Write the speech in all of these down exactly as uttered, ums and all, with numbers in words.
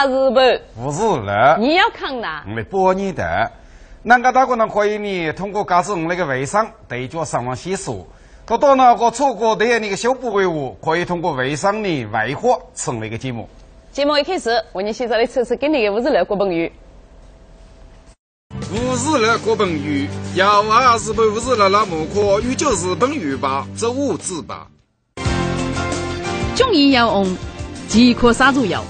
日本。 不是了。 你要看呐？ 我帮你的。南个大个人可以呢，通过告诉我们那个微商对角上网洗漱，多多那个错过的那个小部位物，可以通过微商的外化成为个节目。 节目一开始，为你介绍的测试给你的五日乐国本鱼。 五日乐国本鱼，要啊日本五日乐那么可鱼就日本鱼吧，这五字吧。 中医药用即可杀猪药。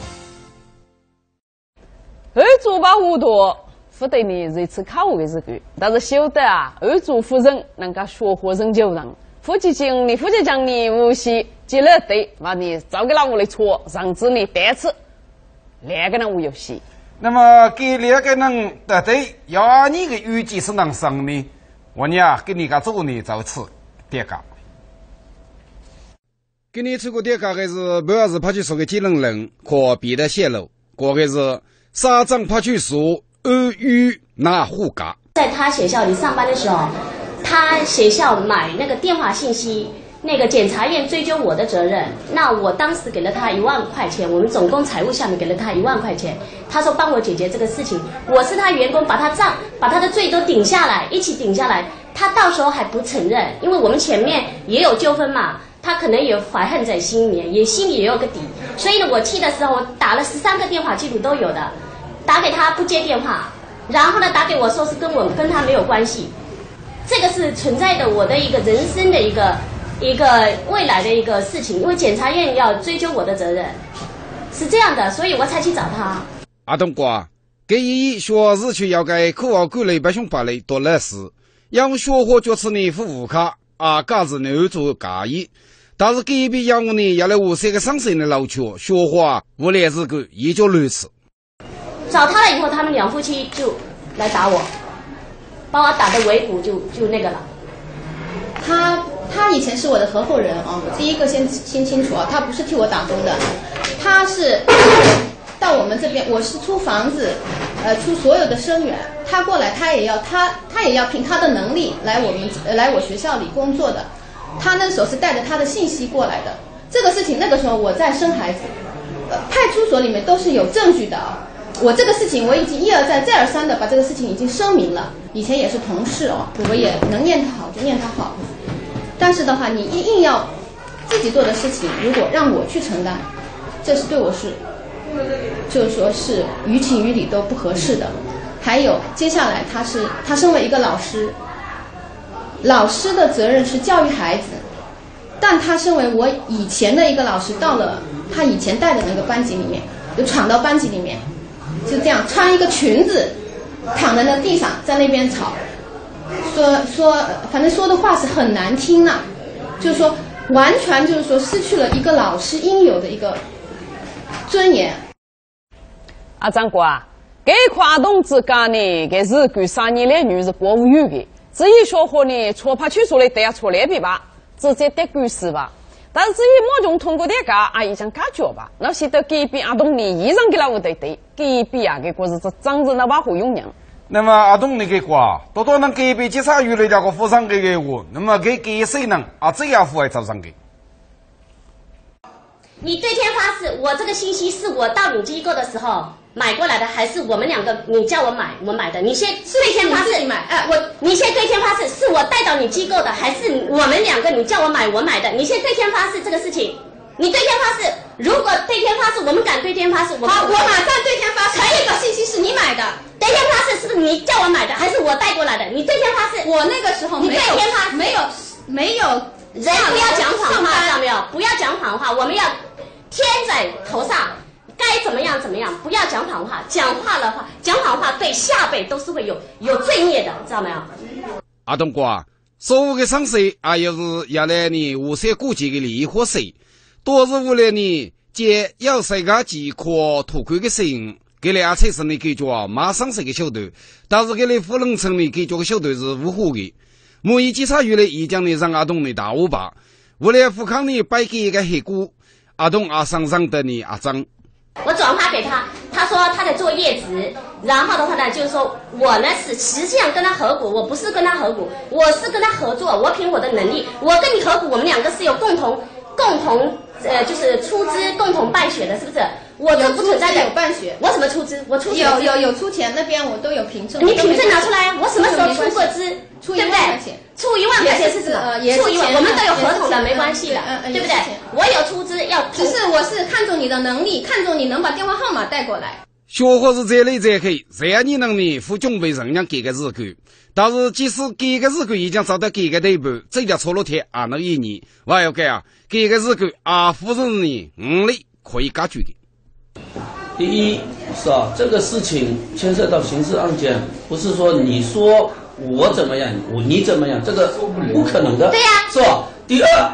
二猪把五多。不得你如此考虑的日子，但是晓得啊，二主夫人能够学活人就让，夫妻经你夫妻讲你无锡接了对，把你找给老屋里搓，让子你单次，两个人无游戏。 那么给两个人的对，要你的预计是能生的，我呢给你个做呢就吃点个。给你出个点个还是不要是跑去说个技能人，可避得泄露，过个是沙掌跑去说。俄语拿护嘎， 在他学校里上班的时候，他学校买那个电话信息，那个检察院追究我的责任，那我当时给了他一万块钱，我们总共财务下面给了他一万块钱，他说帮我解决这个事情，我是他员工，把他账把他的罪都顶下来，一起顶下来，他到时候还不承认，因为我们前面也有纠纷嘛，他可能有怀恨在心里面，也心里也有个底，所以呢，我去的时候我打了十三个电话，记录都有的。打给他不接电话，然后呢打给我说是跟我跟他没有关系，这个是存在的我的一个人生的一个一个未来的一个事情，因为检察院要追究我的责任，是这样的，所以我才去找他。 阿东哥，给伊学日去要给口号管理百姓百类多乐事，要学活就是你服务卡啊，嘎子牛做介意，但是隔壁要我呢要来我这个上升的老球学活无连日个也就如此。 找他了以后，他们两夫妻就来打我，把我打得尾骨就就那个了。 他他以前是我的合伙人啊，第一个先先清楚啊，他不是替我打工的，他是到我们这边，我是出房子，呃，出所有的生源，他过来，他也要他他也要凭他的能力来我们呃来我学校里工作的，他那时候是带着他的信息过来的。这个事情那个时候我在生孩子，呃，派出所里面都是有证据的啊。我这个事情我已经一而再再而三的把这个事情已经声明了，以前也是同事哦，我也能念他好就念他好，但是的话你硬硬要自己做的事情，如果让我去承担，这是对我是就是说是于情于理都不合适的。还有接下来他是他身为一个老师，老师的责任是教育孩子，但他身为我以前的一个老师，到了他以前带的那个班级里面，就闯到班级里面，就这样穿一个裙子躺在那地上，在那边吵，说说反正说的话是很难听呐、啊，就是说完全就是说失去了一个老师应有的一个尊严。 啊，张哥啊，给跨动之间呢，给日据三年来女是国务院的，至于小伙呢，错怕去说的都要错两遍吧，直接得官司吧。但是至于某种通过点个啊，已经解决吧。那现在隔壁阿东呢，依然给老屋对对，隔壁啊，给个是这长子那把火用娘。 那么阿东你给挂，多多能隔壁介绍于那家个富商给给我，那么给给谁呢？啊，这样富还招商给。 你对天发誓，我这个信息是我到你机构的时候买过来的，还是我们两个你叫我买我买的？你先对天发誓， 买，哎， 我你先对天发誓，是我带到你机构的，还是我们两个你叫我买我买的？你先对天发誓这个事情，你对天发誓，如果对天发誓，我们敢对天发誓，我好，我马上对天发誓， 可以这个信息是你买的， 对天发誓是不是你叫我买的，还是我带过来的？你对天发誓， 我那个时候没有， 你对天发誓没有没有， 人不要讲谎话，知道没有？不要讲谎话，我们要天在头上。该怎么样怎么样，不要讲谎话。讲话的话，讲谎话对下辈都是会有有罪孽的，知道没有？ 阿东哥啊，所有的上司啊，又是要来你无些顾忌的利益或谁，多是为了你借要谁个几颗土亏的心，给你阿才是你给着马上是个小队，但是给你富人城里给着个小队是无辜的。某一检察院的已将你让阿东的大五把，为了富康你摆给一个黑股，阿东阿上上的你阿张。 我转发给他，他说他在做业职，然后的话呢，就是说我呢是实际上跟他合股，我不是跟他合股，我是跟他合作，我凭我的能力，我跟你合股，我们两个是有共同共同呃就是出资共同办学的，是不是？ 我这不存在的。 有办学， 我怎么出资？我出有有有出钱，那边我都有凭证。 你凭证拿出来，我什么时候出过资？ 出一万块钱， 出一万块钱是什么？出一万，我们都有合同的，没关系的，对不对？我有出资要， 只是我是看中你的能力，看中你能把电话号码带过来。 学伙是这类这去，只要你能力不准备人家给个日干，但是即使给个日干已经找到给个地步，这条错路铁啊能一年，我要给啊给个日干啊夫人呢五力可以解决的。 第一是啊，这个事情牵涉到刑事案件，不是说你说我怎么样，我你怎么样，这个不可能的。 对呀、啊， 是吧？第二，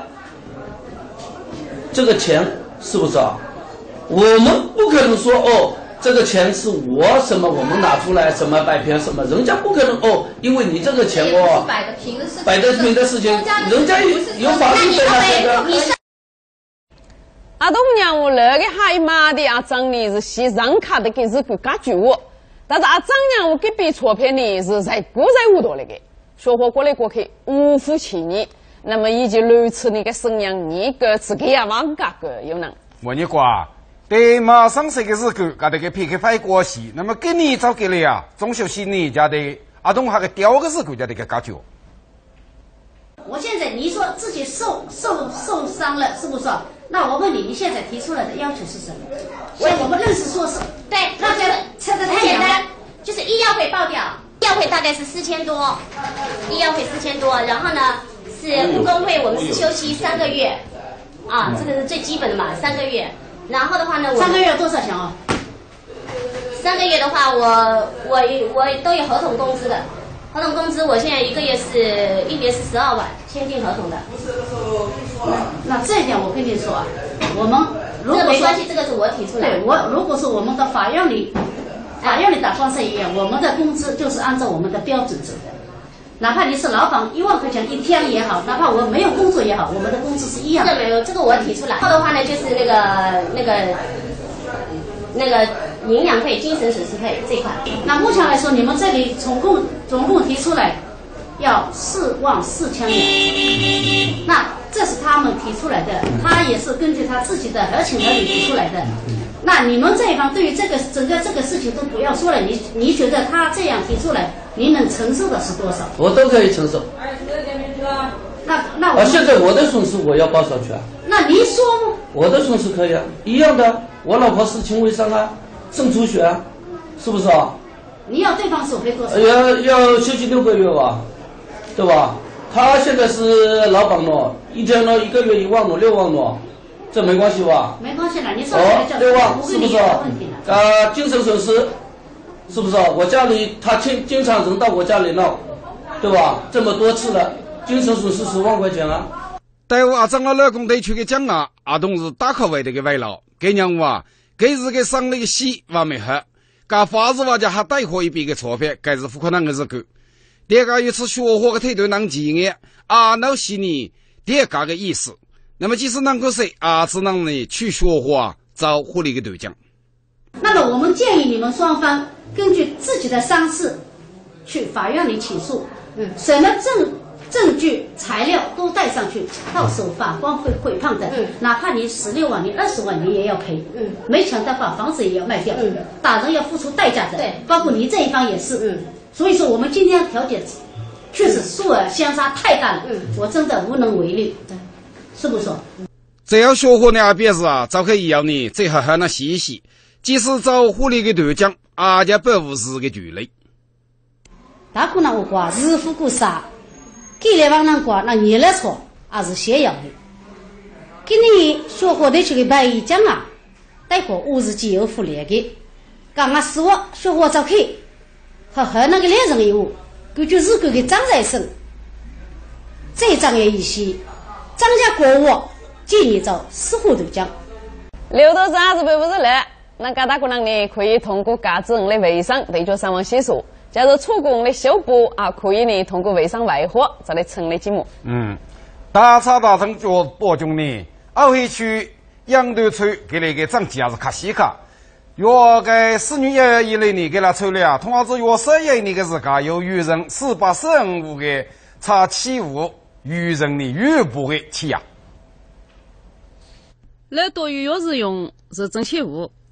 这个钱是不是啊？我们不可能说哦。这个钱是我什么我们拿出来什么摆平什么，人家不可能哦，因为你这个钱哦， 摆得平的事情， 摆得平的事情，人家有法律在那边的。 阿东娘我那个海妈的阿张呢是先让卡的给日干解决我，但是阿张娘我给笔错片呢是在过在屋头那个，学活过来过去无夫妻你，那么以及如此那个生养你个自己也往嘎个有能。 我你瓜。对马上这个日干，噶这个皮克派关系，那么给你找给了呀，中小心你家的阿东还个雕个日干家的个解决。 我现在你说自己受受受伤了，是不是？那我问你，你现在提出来的要求是什么？像我们认识说是， 对，那这个这个很简单，就是医药费报掉，医药费大概是四千多，医药费四千多，然后呢是误工费，我们是休息三个月，啊，这个是最基本的嘛，三个月。然后的话呢，我三个月要多少钱啊？ 三个月的话，我我我都有合同工资的，合同工资我现在一个月是一年是十二万，签订合同的。 那那这一点我跟你说啊，我们如果这没关系，这个是我提出来的。 对我，如果是我们的法院里，法院里打官司一样，我们的工资就是按照我们的标准走的。哪怕你是老板一万块钱一天也好，哪怕我没有工作也好，我们的工资是一样的。 这没有，这个我提出来。然后的话呢，就是那个那个那个营养费、精神损失费这块。 那目前来说，你们这里总共总共提出来要四万四千元，那这是他们提出来的，他也是根据他自己的合情合理提出来的。那你们这一方对于这个整个这个事情都不要说了，你你觉得他这样提出来，你能承受的是多少？ 我都可以承受。 那那我、 啊，现在我的损失我要报上去啊。 那你说吗？ 我的损失可以啊，一样的。我老婆是轻微伤啊，肾出血啊，是不是啊？ 你要对方索赔多少？ 要要休息六个月吧，对吧？他现在是老板咯，一天呢一个月一万多六万多。这没关系吧？ 没关系了，你上来叫对吧？ 不是不是？啊，精神损失，是不是？我家里他经经常人到我家里闹，对吧？这么多次了，精神损失十万块钱啊！ 对我阿张老老公对去个讲啊，阿东是大可为的个外劳，给娘话，给是个上那个戏还没喝，噶法子话就还带货一笔个钞票，该是不可能个日干。第二个一次学活个态度能几年，阿老西呢，第二个个意思。那么即使能够谁啊，只能呢去学话找获利的对象。 那么我们建议你们双方根据自己的伤势去法院里起诉，嗯，什么证证据材料都带上去，到时候法官会会判的，嗯，哪怕你十六万你二十万你也要赔，嗯，没钱的话房子也要卖掉，嗯，打人要付出代价的，对，包括你这一方也是，嗯，所以说我们今天调解确实数额相差太大了，嗯，我真的无能为力，对。是不是？ 只要学活呢，便是啊，早可以要你最好和那洗一洗。即使找获利的对象，阿家保护是个距离。 大可能我讲日复过杀，给来往人讲那你来错，还是先要的。给你学活的去个白一讲啊，待会我是既有福利的。刚刚是我学活早去，和和那个两人一物，根据日干的张在生，这张也一些。张家国务建议找司法对象。 刘头子还是不不是来，那噶大姑娘呢可以通过嘎子的微商对角上网写作，假如出工的修补啊，可以呢通过微商外货再来成立节目。 嗯，大差大成就播种呢，二回区杨头村给那个长期还是卡西卡，约个四女一以内呢给他抽了，同样是约十一那个时间有渔人四百四十五个查起五。渔人的渔捕的起呀， 老多鱼要是用是正确物，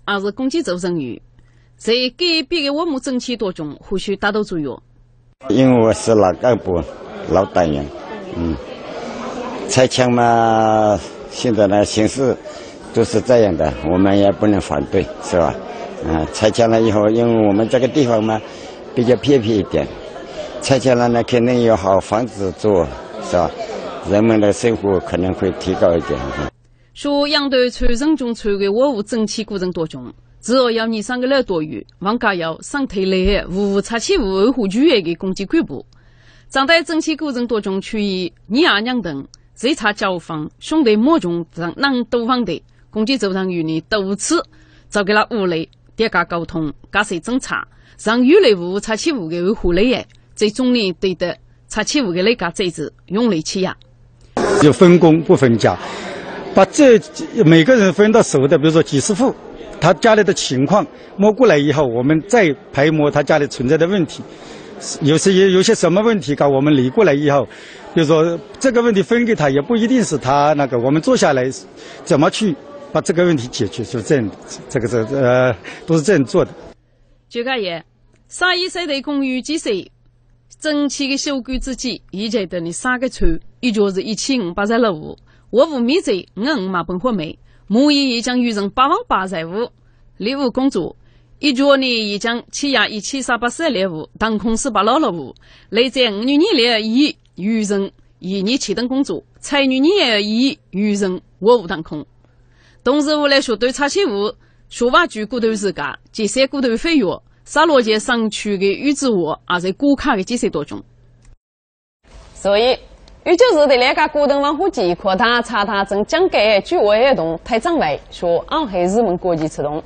还是公鸡走人鱼，在改变的我们整体当中或许达到作用。 因为我是老干部、老党员，嗯，拆迁嘛，现在呢形势都是这样的，我们也不能反对，是吧？啊，拆迁了以后，因为我们这个地方嘛比较偏僻一点，拆迁了呢肯定有好房子住，是吧？人们的生活可能会提高一点。 说养对传承中传的我物整体过程当中，只要要你三个人多余，往家要上推来无无插起无维护剧院的攻击干部，长在整体过程当中处于你阿娘等最差交方兄弟莫中让能斗方的攻击组长与你多次找给了屋内叠加沟通，加深侦查，让越来无插起无的维护类最终呢对的插起无的类家这子用力欺压。 就分工不分家，把这每个人分到手的，比如说几十户，他家里的情况摸过来以后，我们再排摸他家里存在的问题，有些有些什么问题，搞我们理过来以后，比如说这个问题分给他，也不一定是他那个，我们坐下来怎么去把这个问题解决，就这样，这个是呃都是这样做的。 就个也，啥意思的公寓几岁？整体的修改之际，以前的你三个村，也就是一千五百十六户，我五米在五五马本货煤，木业已将预成八万八十户，业务工作，一角呢已将七压一千三百四十六户，当空四百六十户，累在五年年以预成一年启动工作，财女年以预成我无当空。同时，我来说对插起户，说话局骨头自家，这些骨头费用。沙罗街上区的预支户也在顾客的计算当中， 所以，预就是的那个股东往后期扩大查他正将改居委活动太长外，说安海日本国际启动。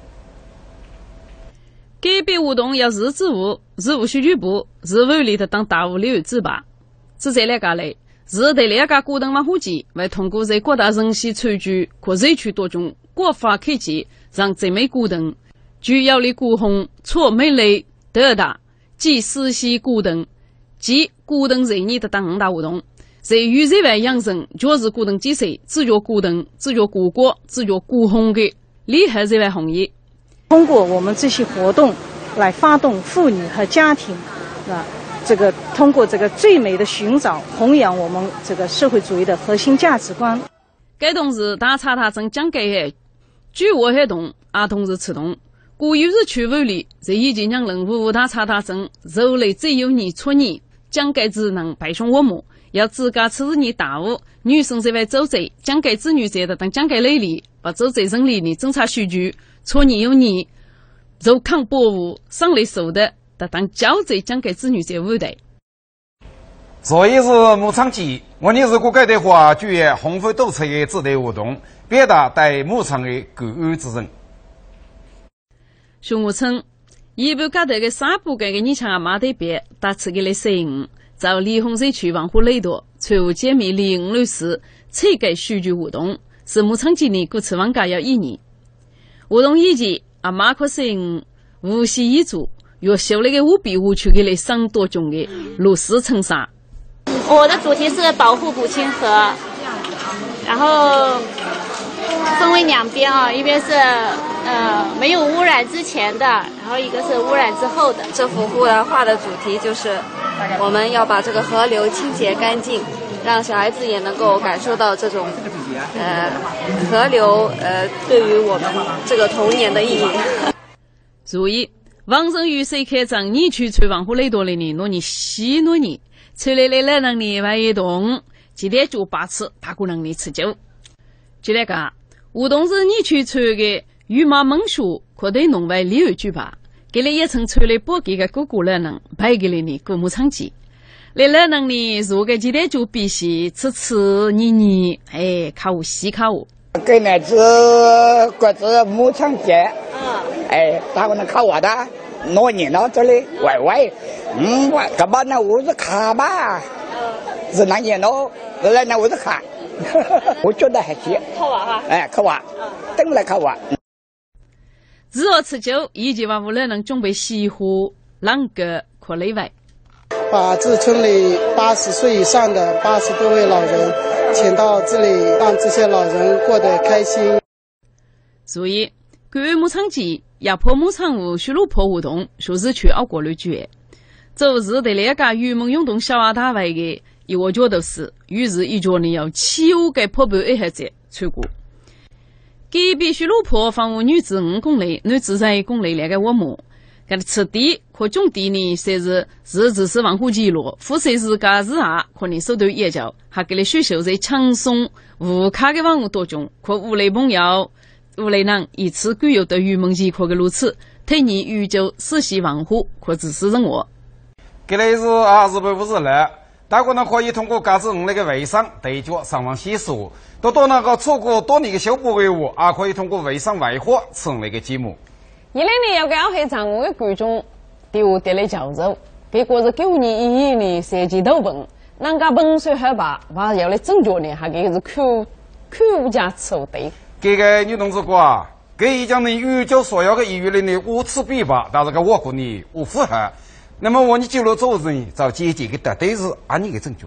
改变活动要日支户、日务数据部、日务里的当大户里指吧。只在两个类，日的两个股东往后期会通过在各大人事数据或社区当中国法科技，让这枚股东。主要的股红错美类得大及实习股东及股东人员的等五大活动，在与这外养成就是股东计税、自觉股东、自觉股国、自觉股红的厉害这外行业。 通过我们这些活动来发动妇女和家庭啊，这个通过这个最美的寻找弘扬我们这个社会主义的核心价值观。 该同时大查他正将改的举我活动啊同时启动。古有日区位里，在已经让人物大查他证，肉类只有你错你，将该只能白上我们，要自家吃日你大物，女生这位走贼，将该子女者的当将该类里，把走贼人里你侦查数据，错你有你，肉抗保护上来手的，的当交贼将该子女者无的。 所以是牧场季，我你如果改的话，就业红灰斗车的指导活动，表达对牧场的感恩之情。 熊木称，一部家头的三部改个你强马对别，打次给了十五，找李洪社区王户雷多，财务解密李五律师，拆改数据活动，是牧场今年故此往家要一年。活动以及啊马克十五无锡一组，又修了个五比五区给了上多种的螺丝层纱。 我的主题是保护古清河，然后分为两边啊，一边是呃没有污染之前的，然后一个是污染之后的。 这幅画的画的主题就是我们要把这个河流清洁干净，让小孩子也能够感受到这种呃河流呃对于我们这个童年的意义。 注意，王生与谁开张你去吹王湖雷多的呢？诺你西诺你，吹来来来让你玩一动，今天就八次，大姑让你吃酒。就那个活动是你去吹的羽毛猛鼠，可对弄外里有句吧，给了一层吹来波给个姑姑了能，派给了你姑母长记。来了能你如果今天就必须吃吃你你，哎，考西考。 给那只各自牧场节，哎，他们能考我的，挪你到这里歪歪，嗯，我干嘛那屋子卡吧，是那年喽，来那屋子卡，我觉得还行。 考娃哈？ 哎，考娃，等来考娃。 日后吃酒，以及把屋里能准备西湖、啷个可内外。 把这村里八十岁以上的八十多位老人请到这里，让这些老人过得开心。 所以， 关于牧场季压迫牧场务修路坡活动说是全澳国内举，就是对那个渔民运动小阿大外的一我觉得是，于是一家呢要起五个破盘爱好者参过。给必须路坡房屋女子五公里，男子在公里两个我母。搿个此地可种地呢，虽是是只是文化记录，富随自家自下可能手段研究，还给了选手在轻松无卡的文物当中，可无类朋友、无类人以此具有的渔民健康的如此，推你宇宙世袭文化可只是人我。 搿类是啊是不是了？大家呢可以通过各自五那个微商对角上网洗漱，多多那个错过多年的修补维护，也可以通过微商外货此那个节目。 一零年要搞黑账务的观众，对我得了教授，结果是九年一一年涉及头本，人家本水害怕，话要来正确呢，还给是口口误加错对。 这个女同志说啊，给已将你预交所要的医院里呢无此比吧，但是个我估呢无符合。那么我你记录做人，找姐姐的绝对是按你的正确。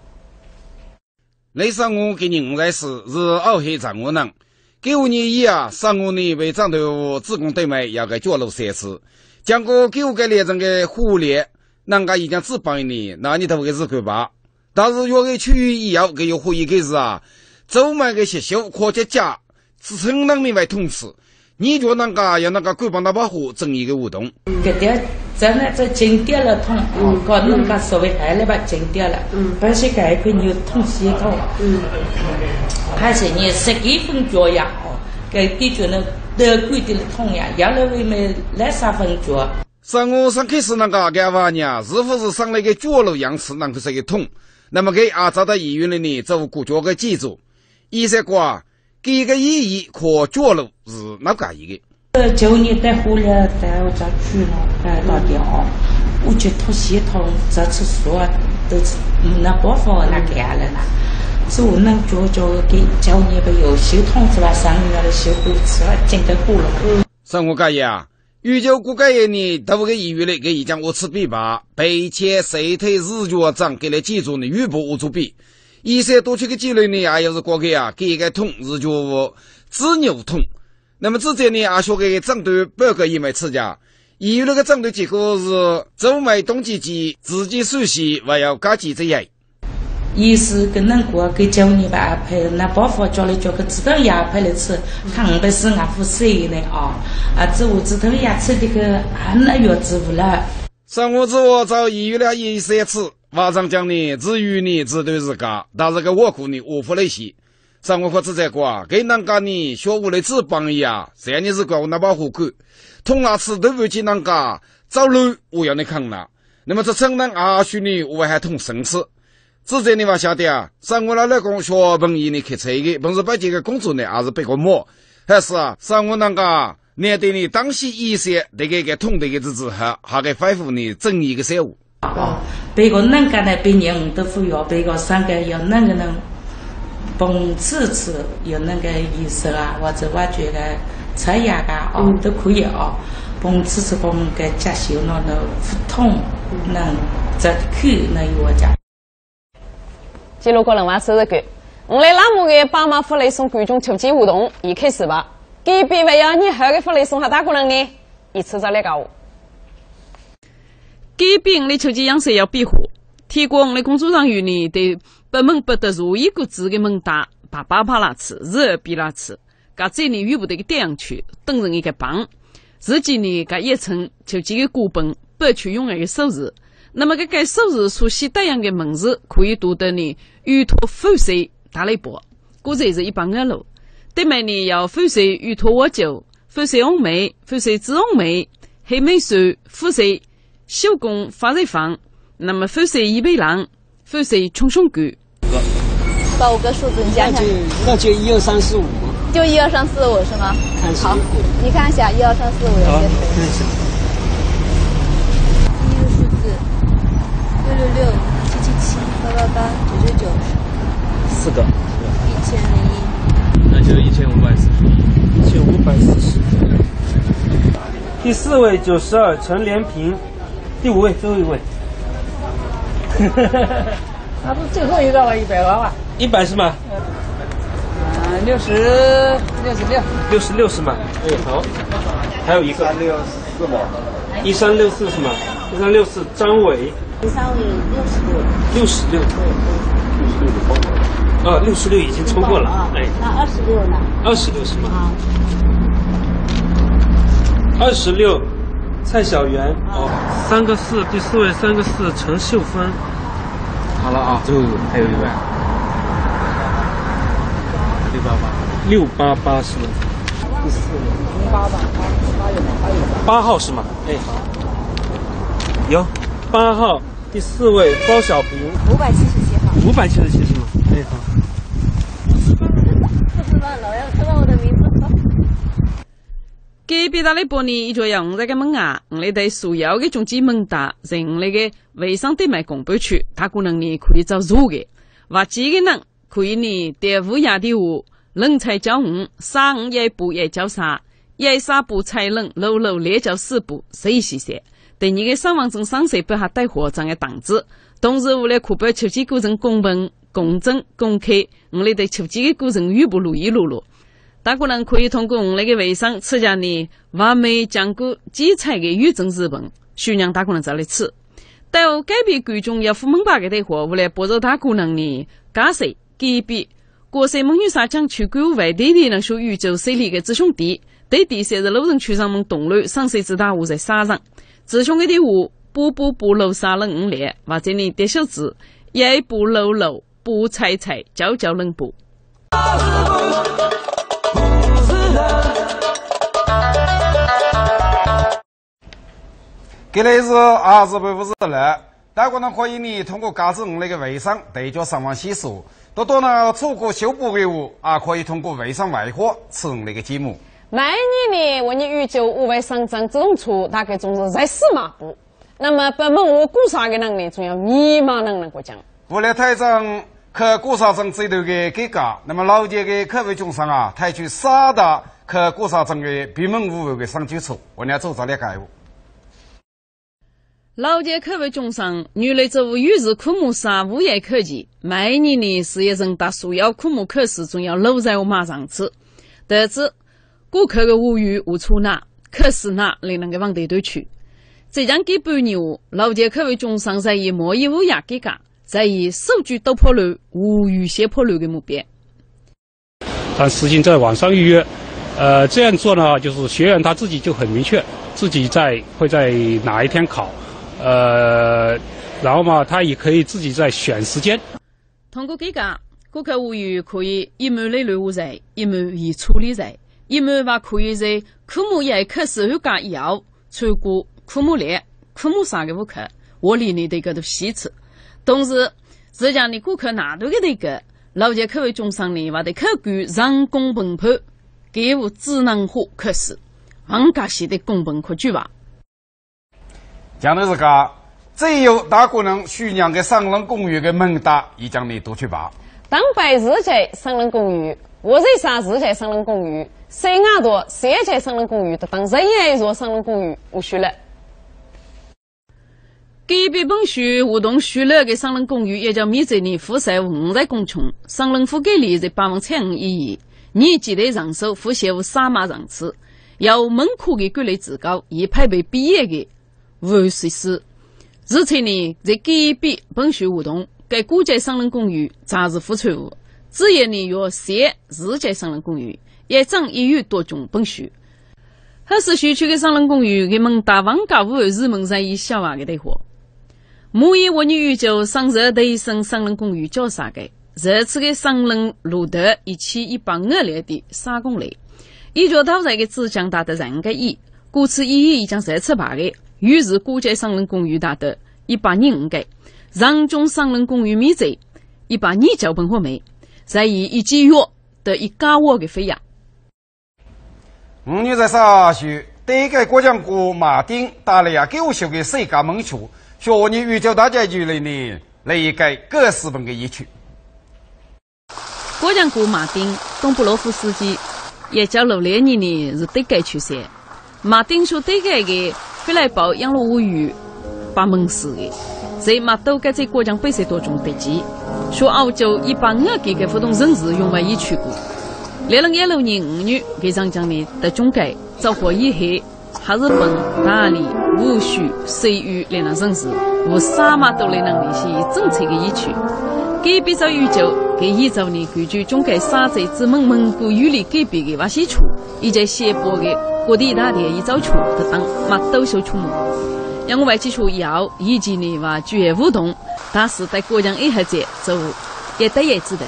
雷上我给你五来时是二黑账务人。九年以啊，上午呢为长头自贡对面要个角落设施，将个九个列成个互联，人家已经只帮你，那你头个是干吧？但是有个区域以后个有会议个是啊，走买个学校科学家支撑能力为同时，你觉人家要那个官帮他保护正义的活动。 搿点真的在经典了通，嗯，搞人家所谓海里边经典了，嗯，而且搿一块有通系统，嗯，还是你十几分脚呀，哦，搿地区呢都规定了通呀，原来为么来三分脚。 上午上开始那个搿娃呢，是不是上那个角落样式能够是个通？那么给阿找到医院里呢，做国家的记住，医生说，这个意义和角落是哪个一个？ 呃，九年带回来带我家去了，带到底哦，我去脱系统，这厕所都是那包房那干了呢，所以我能就就给九年不有系统是吧？上面的修补吃了，整个过了。 生活改呀，预计估计呢，头个医院里给已经我吃比吧，背切谁推日脚长给了记住呢，预不无足比。医生多去个积累呢，还有是过去啊，给一个痛日脚自牛痛。那么之前呢，阿学个诊断报告因为吃家，医院那个诊断结果是周脉动机机自己熟悉，还要加几只药。 医师跟那个给九年吧安排，那包房叫来叫个止痛药排来吃，他五百四阿副水呢啊，啊，这我止痛药吃的个还那药治不了。 上午之后找医院了医生吃，晚上讲呢，至于呢只对自家，但是个我苦呢无法来洗。上午可只在过，给人家呢学无来自帮一呀，这你是管我那保护管，同那次都不去人家走路，我要你看了。那么这承认阿许呢，我还同生死。之前你话晓得啊，上午那老公学本医呢开车的，本是把这个工作呢，还是被个摸，还是啊，上午人家面对你当时医生这个个痛的个之之后，还给恢复呢正义的生活。 哦，别个能干的别人都服药，别个三个要那个能。帮吃吃有那个医生啊，或者我觉得吃药啊，哦、嗯、都可以哦。帮吃吃帮个加修那那腹痛，能这口能有我讲。 记录个人话收入个，我来拉木个爸妈福利送观众筹集活动已开始吧。给别位要你好的福利送下大个人呢，一次再来搞。 给别的筹集样式要庇护，提供的工作人员呢对。本门不得如一个字的门打，把巴巴拉吃，热比拉吃，噶这里遇不得个点样去，等人一个帮。自己呢，噶一层就几个股本，不去用那个收入。那么个该收入所需这样的门子，可以读得呢，预托付税打了一波，估计是一般个路。对面呢要付税预托我酒，付税红梅，付税紫红梅，黑梅水，付税手工发热房，那么付税一倍郎，付税冲冲股。 报五个数字，你讲讲。 那就一二三四五。 就一二三四五是吗？ 看好，你看一下一二三四五有些谁？ 看一下。 第一个数字六六六七七七八八八九九九。 四个。 一千零一。 那就一千五百四十。 一千五百四十。 第四位九十二陈连平，第五位最后一位。 那不最后一个了，一百万吧？ 一百是吗？ 嗯嗯，六十六十六。 六十六是吗？哎，好。还有一个。三六四吗？一三六四是吗？一三六四，张伟。 一三伟六十六。 六十六。六十六超过了。啊，六十六已经超过了。哎。 那二十六呢？ 二十六是吗？ 啊。 二十六，蔡小媛。哦，三个四，第四位三个四，陈秀芬。 好了啊，最后还有一位。六八八。 六八八是吗？ 第四位。零八八八有吗？八有吗？ 八号是吗？哎，有。八号，第四位高小平。 五百七十七号。 五百七十七是吗？哎，好。 不吃饭了，要知道我的名字。 隔壁搭的玻璃一脚用在个门啊，我们对所有的中级门大，在我们个卫生对卖公办区，它可能呢可以找入的，或几个人可以呢对乌鸦的话，人才教五，杀五也不也叫杀，也杀不才人，楼楼列叫四步，谁是谁？对你的伤亡证上谁不还带火障的档次，同时为了确保求职过程公平、公正、公开，我们对求职的过程越不如意路路。大家人可以通过我们的卫生参加呢完美讲究基彩的语政日本，宣扬大家人在来吃。到改变观众要负门把的对话，为了帮助大家人呢加税改变。国税门女沙江区国外地的人属宇宙势力的子兄弟，对地三十路人区上门动乱上水之大户在沙上，子兄的的话步步步路杀人五列，或者呢跌小子一步路路步踩踩叫叫人步。 今天是二十八五日了，大家呢可以呢通过加持我们的微商对角上网洗漱，多多呢错过修补业务啊，可以通过微商外货吃我们的节目。 每年呢，我们预计五位上涨自动车大概总是在四马步。那么本门我鼓啥个能力，主要密码能能够讲。 为了推展可鼓啥证制度的改革，那么老届的科委中上啊，采取三大可鼓啥证的闭门无为的上举措，我俩做这类改革。 老届科委中上，原来作为语日科目三物业科技，每年呢事业人大所有科目考试总要落在我马上次，得知顾客的无语无处拿，考试拿来能够往对对去。这样给半年，老届科委中上在以模拟物业改革，在以数据突破率、无语先破率的目标。 但实行在网上预约，呃，这样做呢，就是学员他自己就很明确，自己在会在哪一天考。呃，然后嘛，他也可以自己在选时间。 通过改革，顾客无语可以一门来乱无在，一门以处理在，一门话可以在科目一考试后加以后，超过科目二、科目三的顾客，我理你的个都细致。同时，实际上你顾客拿到的那个老届科委中上呢，话得考据人工分配，给予智能化考试，更加显得公平可举吧。 讲的是个，只有大个人宣扬的上人公寓的门大，已将你夺去吧。 当百日界上人公寓，我在啥日界上人公寓，谁亚多谁界上人公寓，都当人也做上人公寓，无需了。 隔壁本区活动娱乐的上人公寓也叫米泽尼辐射五在公穷，上人覆盖率在八万千五亿亿，年纪的人手辐射无三万人次，有门课的管理职高，已配备毕业的。无实施，而且呢，在隔壁本区活动，该估计上人公寓杂志付错误，只有呢要写日界上人公寓，也正一语多种本区。还是区区的上人公寓，给门大王家务日门在以小娃的对话。母以我女宇宙上热的一生上人公寓叫啥个？这次的上人路德一千一百二列的三公里，一脚到这个只将达的人个亿，故此意义已将这次八个。于是估计上人公寓达的一百零五个，让中上人公寓米贼一百二九本货没，在以一季月的一家窝的费用。 五年在沙区，第一个国家国马丁打了呀九十个世界门区，学你宇宙大家局里呢来一个各四本的一区。 国家国马丁东布罗夫斯基也叫六年年呢是对该区些，马丁说对该个。飞来宝养了无语八门市的，在马都该在国家比赛当中得击，说澳洲一百二几个活动人士用为一去过， 二零一六年五月，给上将呢的中改遭过以后，哈日本、大理、武汉、西域两个城市，无三万多人能联系政策的依据。给比较宇宙，给依照呢根据中改沙贼之蒙蒙古语里改编的瓦西处，以及西部的各地大田依照处的等，嘛都受触目。让我外基础要以及呢话剧业互动，但是在个人爱好者就也得也知的。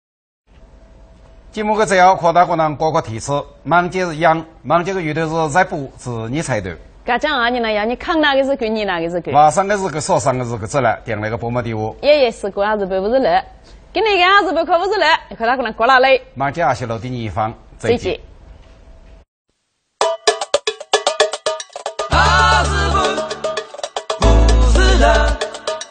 节目个只要扩大个人包括提示，忙节是羊，忙节个鱼头是在补，是你猜对。 噶讲啊，你那样，你看哪个是对，你哪个是对。 马上个是个说上个是个字了，点那个薄膜的物。 爷爷是个还是不不是了，给你个还是不可不是了，快点过来过来嘞。 忙节阿西楼的一方，再见。 阿是不不是了，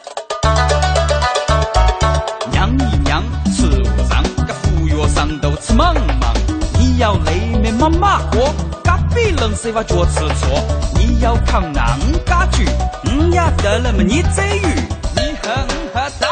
娘一娘吃不上，个服药上都吃忙忙。你要累没妈妈过，隔壁人谁话脚吃错？你要扛那五家具，五呀得了么你再鱼，你很和